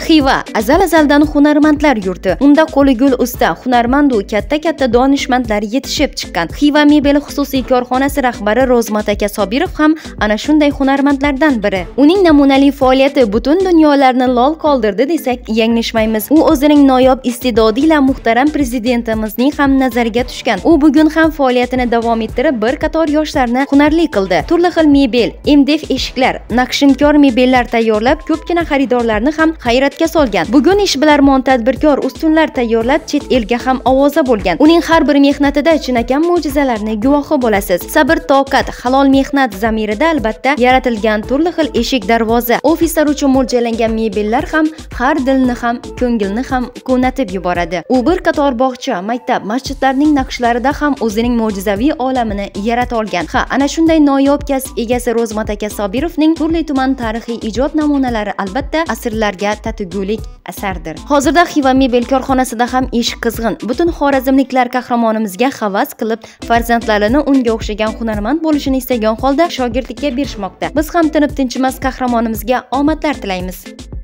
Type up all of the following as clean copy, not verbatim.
Xiva azal-azaldan hunarmandlar yurti. Unda qo'li gul usta, hunarmand u katta donishmandlar yetishib chiqqan. Xiva mebel xususiy korxonasi rahbari Ro'zmat aka Sobirov ham ana shunday hunarmandlardan biri. Uning namunali faoliyati butun dunyolarni lol qoldirdi desak yanglishmaymiz. U o'zining noyob iste'dodi bilan muhtaram prezidentimizning ham nazariga tushgan. U bugun ham faoliyatini davom ettirib bir qator yoshlarni hunarli qildi. Turli xil mebel, MDF eshiklar, naqshinkor mebellar tayyorlab ko'pgina xaridorlarni ham hayratga solgan. Bugun ishbilarmon tadbirkor ustunlar tayyorlab chet elga ham ovoza bo'lgan. Uning har bir mehnatida chinakam mo'jizalarning guvohi bo'lasiz. Sabr, toqat, halol mehnat zamirida albatta yaratilgan turli xil eshik, darvoza, ofislar uchun mo'ljallangan mebellar ham har dilni ham, ko'ngilni ham ko'natib yuboradi. U bir qator bog'cha, maktab, masjidlarning naqshlarida ham o'zining mo'jizaviy olamini yarata olgan. Ha, ana shunday noyob kasb egasi Ro'zmat aka Sobirovning turli tuman tarixiy ijod namunalari albatta asrlarga tatigulik asardir. Hozirda Xiva mebel korxonasida ham ish qizg'in. Butun xorazmliklar qahramonimizga havas qilib, farzandlarini unga o'xshagan hunarmand bo'lishini istagan holda shogirdlikka berishmoqda. Biz ham tinib tinchimas qahramonimizga omadlar tilaymiz.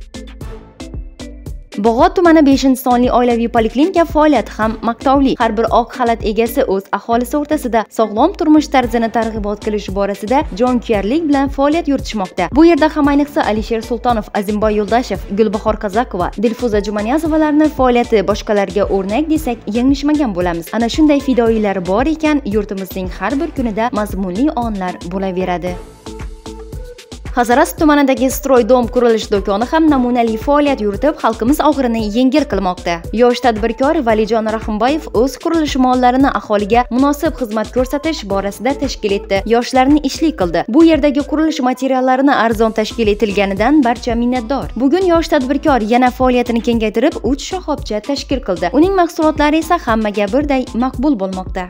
Bog'ot tumani 5-sonli oilaviy poliklinika faoliyati ham maqtovli. Har bir oq xalat egasi o'z aholisi o'rtasida sog'lom turmush tarzini targ'ibot qilish borasida jonkuyarlik bilan faoliyat yuritishmoqda. Bu yerda ham ayniqsa Alisher Sultonov, Azimboy Yo'ldashev, Gulbahor Qazakova, Dilfuza Jumaniyazovalarning faoliyati boshqalarga o'rnak desak yanglishmagan bo'lamiz. Ana shunday fidoyilar bor ekan, yurtimizning har bir kunida mazmunli onlar bo'laveradi. Hazaras tumanidagi Stroydom qurilish do'koni ham namunali faoliyat yuritib, xalqimiz og'irini yengil qilmoqda. Yosh tadbirkor Valijon Rahimboyev o'z qurilish mollarini aholiga munosib xizmat ko'rsatish borasida tashkil etdi. Yoshlarni ishli qildi. Bu yerdagi qurilish materiallarini arzon tashkil etilganidan barcha minnatdor. Bugun yosh tadbirkor yana faoliyatini kengaytirib, 3 shoxobcha tashkil qildi. Uning mahsulotlari esa hammaga birday maqbul bo'lmoqda.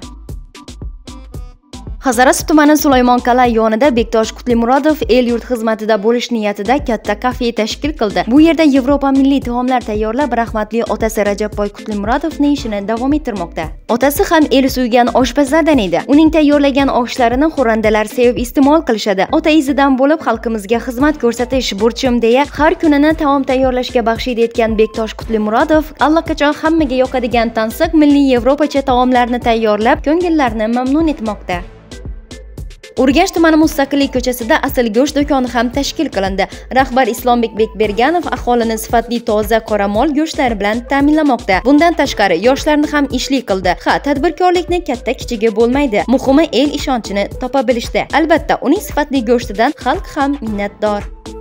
Hazaras tumani Sulaymon Qalay yonida Bektosh Qutlimurodov el-yurt xizmatida bo'lish niyatida katta kafe tashkil qildi. Bu yerda Yevropa milliy taomlar tayyorlab, rahmatli otasi Rajabboy Qutlimurodovning ishini davom ettirmoqda. Otasi ham el suygan oshpazlardan edi. Uning tayyorlagan oshlarini xo'randalar sevib iste'mol qilishadi. Ota izidan bo'lib xalqimizga xizmat ko'rsatish burchim deya har kunini taom tayyorlashga baxshid etgan Bektosh Qutlimurodov allaqachon hammaga yoqadigan tansiq milliy Yevropacha taomlarni tayyorlab, ko'ngillarni mamnun etmoqda. Urganch tumani Mustaqillik ko'chasida asl go'sht do'koni ham tashkil qilindi. Rahbar Islombek Bekberganov aholini sifatli toza qoramol go'shtlari bilan ta'minlamoqda. Bundan tashqari yoshlarni ham ishli qildi. Ha, tadbirkorlikni katta-kichigi bo'lmaydi. Muhimi el ishonchini topa bilishda. Albatta, uning sifatli go'shtidan xalq ham minnatdor.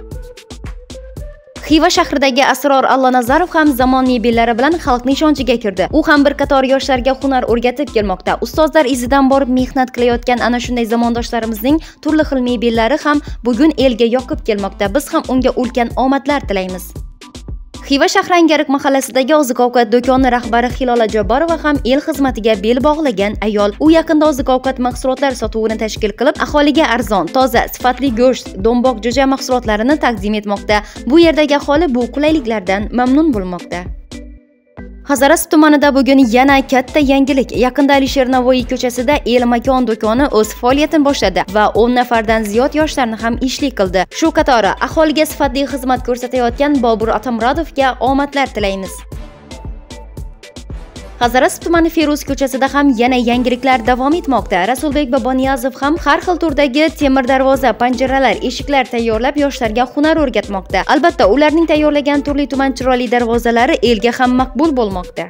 Xiva shahridagi Asror Allanazarov ham zamon mebellari bilan xalqning ishonchiga kirdi. U ham bir qator yoshlarga hunar o'rgatib kelmoqda. Ustozlar izidan borib mehnat qilayotgan ana shunday zamondoshlarimizning turli xil mebellari ham bugun elga yoqib kelmoqda. Biz ham unga ulkan omadlar tilaymiz. Xiva shahri Angariq mahallasidagi oziq-ovqat do'koni rahbari Hilola Jabborova ham el xizmatiga bel bog'lagan ayol. U yaqinda oziq-ovqat mahsulotlari sotuvini tashkil qilib, aholiga arzon, toza, sifatli go'sht, do'mboq jo'ja mahsulotlarini taqdim etmoqda. Bu yerdagi aholi bu qulayliklardan mamnun bo'lmoqda. Hazaras tumanida bugun yana katta yangilik. Yaqinda Alisher Navoiy ko'chasida El Makon do'koni o'z faoliyatini boshladi va 10 nafardan ziyod yoshlarni ham ishli qildi. Shu qatori aholiga sifatli xizmat ko'rsatayotgan Bobur Atamurodovga omadlar tilaymiz. Hazaras tumani Feruz ko'chasida ham yana yangiliklar davom etmoqda. Rasulbek Boboniyazov ham har xil turdagi temir darvoza, panjaralar, eshiklar tayyorlab yoshlarga hunar o'rgatmoqda. Albatta, ularning tayyorlagan turli tuman chiroyli darvozalari elga ham maqbul bo'lmoqda.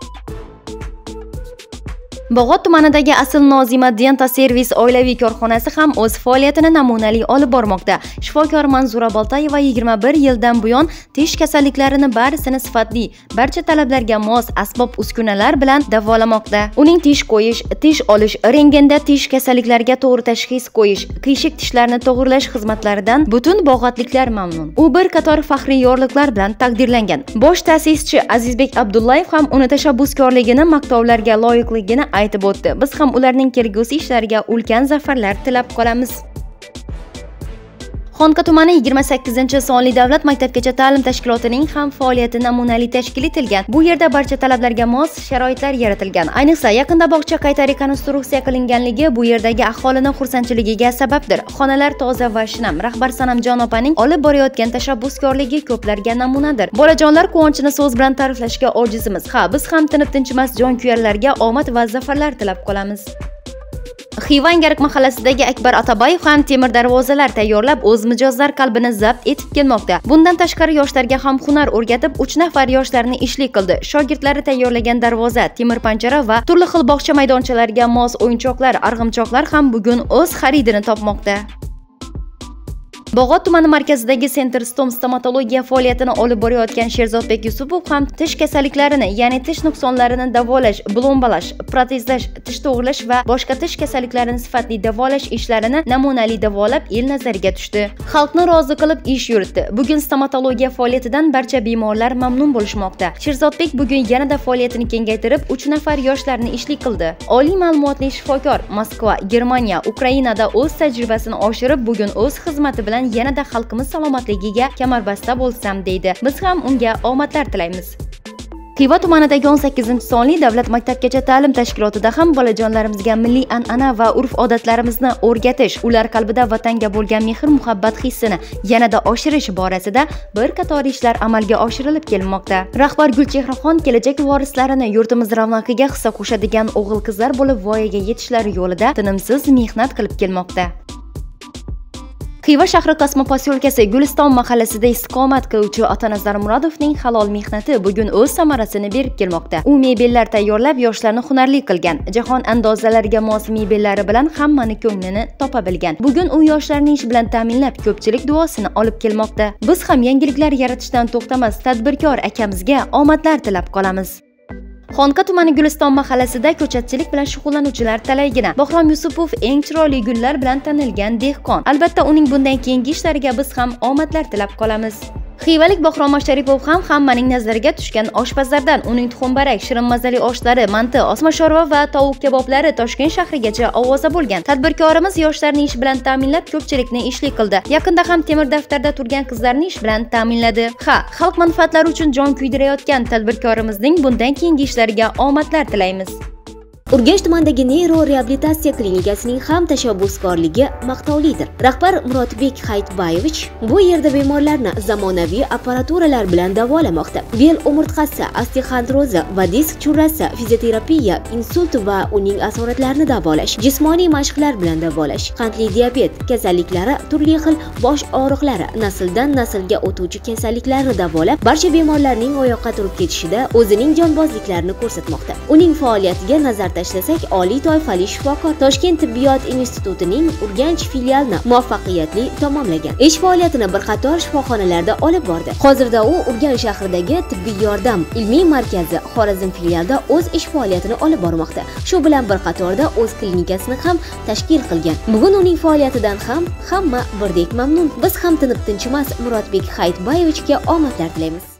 Bog'ot tumanidagi Asl Nozima Denta Servis oilaviy korxonasi ham o'z faoliyatini namunali olib bormoqda. Shifokor Manzura Boltayeva 21 yildan buyon tish kasalliklarini barisini sifatli, barcha talablarga mos asbob-uskunalar bilan davolamoqda. Uning tish qo'yish, tish olish, rentgenda tish kasalliklariga to'g'ri tashxis qo'yish, qiyshiq tishlarni to'g'rilash xizmatlaridan butun bog'otliklar mamnun. U bir qator faxriy yorliqlar bilan taqdirlangan. Bosh ta'sischi Azizbek Abdullayev ham uni tashabbuskorligini, maqtovlarga loyiqligini aytib o'tdi. Biz ham ularning kelgusi ishlariga ulkan zafarlar tilab qolamiz. Xonqa tumani 28-sonli davlat maktabgacha ta'lim tashkilotining ham faoliyati namunali tashkil etilgan. Bu yerda barcha talablarga mos sharoitlar yaratilgan. Ayniqsa yaqinda bog'cha qayta rekonstruksiya qilinganligi bu yerdagi aholini xursandchiligiga sababdir. Xonalar toza va shinam. Rahbar Sanamjon opaning olib borayotgan tashabbuskorligi ko'plarga namunadir. Bolajonlar quvonchini so'z bilan ta'riflashga ojizimiz. Ha, biz ham tinib tinchimas jonkuyarlarga omad va zafarlar tilab qolamiz. Xiva Angark mahallasidagi Akbar Atabayev ham temir darvozalar tayyorlab, o'z mijozlar qalbini zabt etib kelmoqda. Bundan tashqari yoshlarga ham hunar o'rgatib, 3 nafar yoshlarni ishlik qildi. Shogirdlari tayyorlagan darvoza, temir panjara va turli xil bog'cha maydonchalariga mos o'yinchoqlar, arg'imchoqlar ham bugun o'z xaridini topmoqda. Bog'ot tumani markazidagi Center Stom stomatologiya faoliyatini olib borayotgan Sherzodbek Yusupov ham tish kasalliklarini, ya'ni tish nuqsonlarini davolash, blombalash, protezlash, tish to'g'irlash va boshqa tish kasalliklarini sifatli davolash ishlarini namunali davolab el nazariga tushdi. Xalqni rozi qilib ish yuritdi. Bugun stomatologiya faoliyatidan barcha bemorlar mamnun bo'lishmoqda. Sherzodbek bugun yanada faoliyatini kengaytirib, 3 nafar yoshlarni ishlik qildi. Oliy ma'lumotli shifokor Moskva, Germaniya, Ukrainada o'z tajribasini oshirib, bugun o'z xizmati bilan yanada xalqimiz salomatligiga kamarbasta bo'lsam deydi. Biz ham unga omadlar tilaymiz. Xiva tumanidagi 18-sonli davlat maktabgacha ta'lim tashkilotida ham bolajonlarimizga milliy an'ana va urf-odatlarimizni o'rgatish, ular qalbida vatanga bo'lgan mehr-muhabbat hissini yanada oshirish borasida bir qator ishlar amalga oshirilib kelmoqda. Rahbar Gulchehraxon kelajak vorislarini yurtimiz ravnaqiga hissa qo'shadigan o'g'il-qizlar bo'lib voyaga yetishlari yo'lida tinimsiz mehnat qilib kelmoqda. Xiva shahri Qasma posyolkasi Guliston mahallasida istiqomat qiluvchi Otanazar Murodovning halol mehnati bugun o'z samarasini berib kelmoqda. U mebellar tayyorlab, yoshlarni hunarli qilgan. Jahon andozalariga mos mebellari bilan hammani ko'nglini topa bilgan. Bugun u yoshlarni ish bilan ta'minlab, ko'pchilik duosini olib kelmoqda. Biz ham yangiliklar yaratishdan to'xtamas tadbirkor akamizga omadlar tilab qolamiz. Xonqa tumani Guliston mahallasida ko'chatchilik bilan shug'ullanuvchilar talaygina. Bahrom Yusupov eng chiroyli gullar bilan tanilgan dehqon. Albatta uning bundan keyingi ishlariga biz ham omadlar tilab qolamiz. Xivalik Bahrom Sharipov ham hammaning nazariga tushgan oshpazlardan. Uning tuxumbarak, shirin mazali oshlari, manti, osma sho'rva va tovuq kaboblari Toshkent shahrigacha ovoza bo'lgan. Tadbirkorimiz yoshlarni ish bilan ta'minlab, ko'pchilikni ishlik qildi. Yaqinda ham temir daftarda turgan qizlarni ish bilan ta'minladi. Ha, xalq manfaatlari uchun jon kuydirayotgan tadbirkorimizning bundan keyingi ishlariga omadlar tilaymiz. Urganch tumanidagi neyro reabilitatsiya klinikasining ham tashabbuskorligi maqtovlidir. Rahbar Murodbek Hayitbayevich bu yerda bemorlarni zamonaviy apparaturalar bilan davolamoqda. Bel umurtqasi, osteoxondrozi va disk churrasi, fizioterapiya, insult va uning asoratlarini davolash, jismoniy mashqlar bilan davolash, qandli diabet kasalliklari, turli xil bosh og'riqlari, nasldan naslga o'tuvchi kasalliklarni davolab, barcha bemorlarning oyoqqa turib ketishida o'zining jonbozliklarini ko'rsatmoqda. Uning faoliyatiga nazar tashlasak, oliy toifali shifokor Toshkent tibbiyot institutining Urganch filialini muvaffaqiyatli tamomlagan. Ish faoliyatini bir qator shifoxonalarda olib bordi. Hozirda u Urganch shahridagi tibbiy yordam ilmiy markazi Xorazm filialida o'z ish faoliyatini olib bormoqda. Shu bilan bir qatorda o'z klinikasini ham tashkil qilgan. Bugun uning faoliyatidan ham hamma birdek mamnun. Biz ham tinib tinchimas Murodbek Hayitbayevichga omadlar tilaymiz.